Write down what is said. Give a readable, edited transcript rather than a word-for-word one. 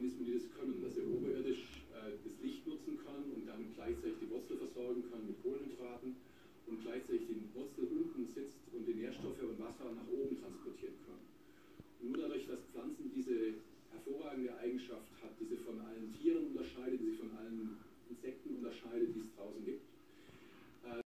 Organismen, die das können, dass sie oberirdisch das Licht nutzen können und dann gleichzeitig die Wurzel versorgen können mit Kohlenhydraten und gleichzeitig die Wurzel unten sitzt und die Nährstoffe und Wasser nach oben transportieren können. Und nur dadurch, dass Pflanzen diese hervorragende Eigenschaft hat, die sie von allen Tieren unterscheidet, die sie von allen Insekten unterscheidet, die es draußen gibt,